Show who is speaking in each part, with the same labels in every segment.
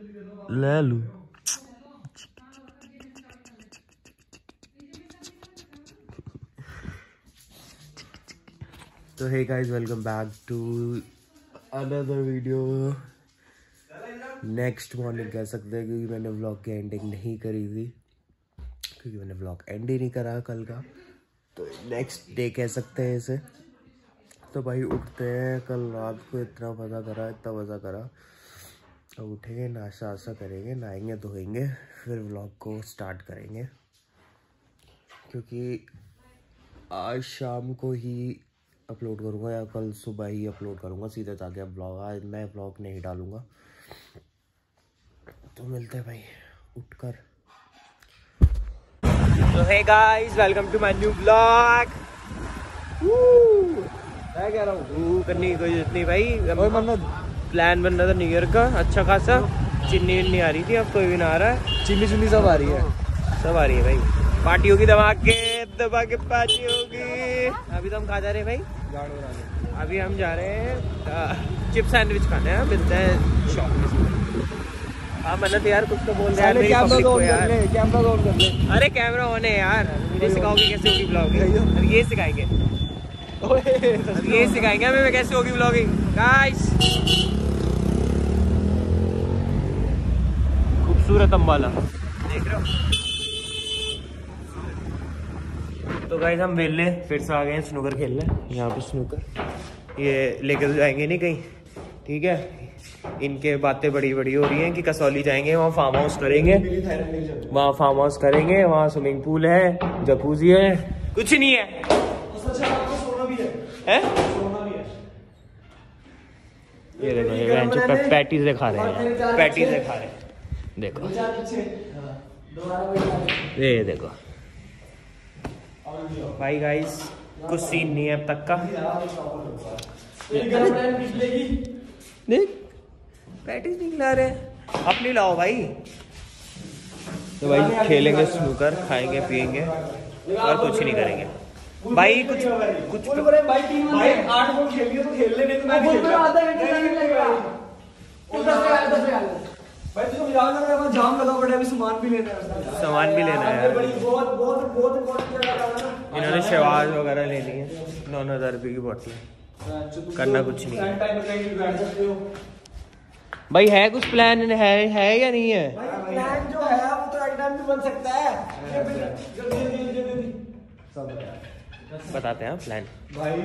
Speaker 1: ले लूं। तो hey guys, welcome back to another video. Next morning कह सकते हैं क्योंकि मैंने व्लॉग की एंडिंग नहीं करी थी, क्योंकि मैंने व्लॉग एंड ही नहीं करा कल का, तो नेक्स्ट डे कह सकते हैं इसे। तो भाई उठते हैं, कल रात को इतना मज़ा करा, अब उठेंगे, नाश्ता वास्ता करेंगे, नहाएंगे धोएंगे, फिर व्लॉग को स्टार्ट करेंगे, क्योंकि आज शाम को ही अपलोड करूँगा या कल सुबह ही अपलोड करूँगा सीधे जाके। अब व्लॉग आज मैं व्लॉग नहीं डालूँगा। तो मिलते हैं भाई उठकर। तो hey guys, welcome to my new vlog. मैं कह रहा हूँ करनी की कोई जरूरत नहीं भाई। प्लान बन रहा था न्यू ईयर का अच्छा खासा। चिन्नी नहीं आ रही थी, अब कोई भी ना आ रहा है। चिन्नी सब आ रही है, भाई। पार्टी होगी, दबा के पार्टी होगी। अभी तो हम खा जा रहे हैं भाई। अभी हम जा रहे हैं चिप सैंडविच खाने हैं। मिलते हैं शॉप में। हाँ मन्नत यार कुछ तो बोल रहे हैं। कैमरा ऑन कर ले। अरे कैमरा ऑन है यार। मुझे सिखाओगे कैसे होगी ब्लॉगिंग? अब ये सिखाएंगे, हमें कैसे होगी ब्लॉगिंग गाइस। खूबसूरत अम्बाला देख रहे हो। तो गाइस हम वेले फिर से आ गए हैं स्नूकर खेलने। यहाँ पे स्नूकर ये लेकर जाएंगे नहीं कहीं, ठीक है। इनके बातें बड़ी बड़ी हो रही हैं कि कसौली जाएंगे, वहाँ फार्म हाउस करेंगे, वहाँ स्विमिंग पूल है, जकूजी है, कुछ नहीं है। सोना भी है? ये देखो, ये पैटीज दिखा रहे हैं, देखो ये देखो भाई। गाइस कुछ सीन नहीं है अब तक का। देख पैटीज नहीं खिला रहे, अपनी लाओ भाई। तो भाई खेलेंगे स्नूकर, खाएंगे पिएंगे और कुछ नहीं करेंगे भाई। कुछ भाई 8 बॉल खेलिए तो खेल लेने। तो मैं भाई तुम याद है मेरा जाम लगा पड़ा है, अभी सामान भी लेना है यार। बहुत इन्होंने शहवाज वगैरह ले लिए, 9,000 रुपये की बोतल। करना कुछ नहीं है भाई। है कुछ प्लान है या नहीं है? प्लान जो है वो तो एक टाइम भी बन सकता है। बताते हैं प्लान भाई।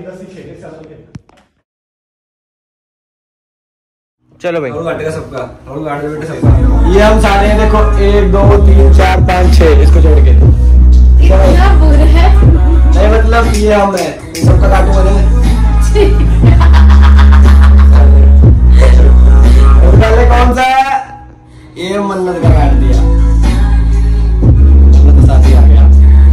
Speaker 1: चलो भाई सबका ये हम सारे हैं, देखो 1 2 3 4 5 6 इसको छोड़ के नहीं, मतलब ये हम है सबका काटू बने। पहले कौन सा है? ये मन्नत का काट दिया, मन्नत साथी आ गया।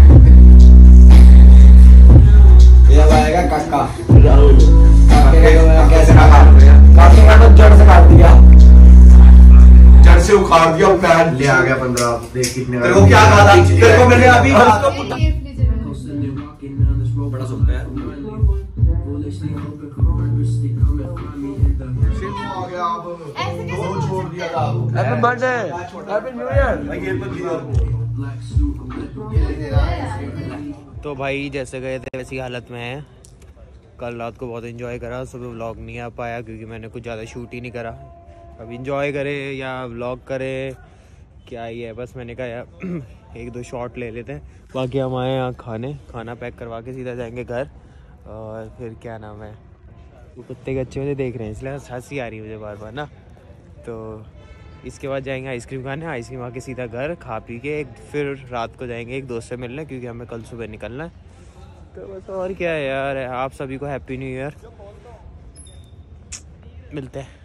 Speaker 1: ये आएगा काका राहुल। कैसे जड़ से काट दिया, जड़ से उखाड़ दिया, पैर ले आ गया 15। देख कितने तेरे को क्या कहा था? तेरे को मैंने अभी बड़ा सुनता है। छोड़ दिया था। Happy birthday, happy new year. तो भाई जैसे गए थे वैसी हालत में है। कल रात को बहुत एंजॉय करा, सुबह व्लॉग नहीं आ पाया क्योंकि मैंने कुछ ज़्यादा शूट ही नहीं करा। अब एंजॉय करे या व्लॉग करे क्या ही है, बस मैंने कहा यार 1-2 शॉट ले लेते हैं। बाकी हम आए यहाँ खाना पैक करवा के सीधा जाएंगे घर। और फिर क्या नाम है, वो कुत्ते के अच्छे मुझे देख रहे हैं इसलिए हंसी आ रही है मुझे बार बार ना। तो इसके बाद जाएंगे आइसक्रीम खाने, आइसक्रीम आके सीधा घर खा पी के फिर रात को जाएंगे एक दोस्त से मिलने, क्योंकि हमें कल सुबह निकलना है। तो बस और क्या है यार। आप सभी को हैप्पी न्यू ईयर। मिलते हैं।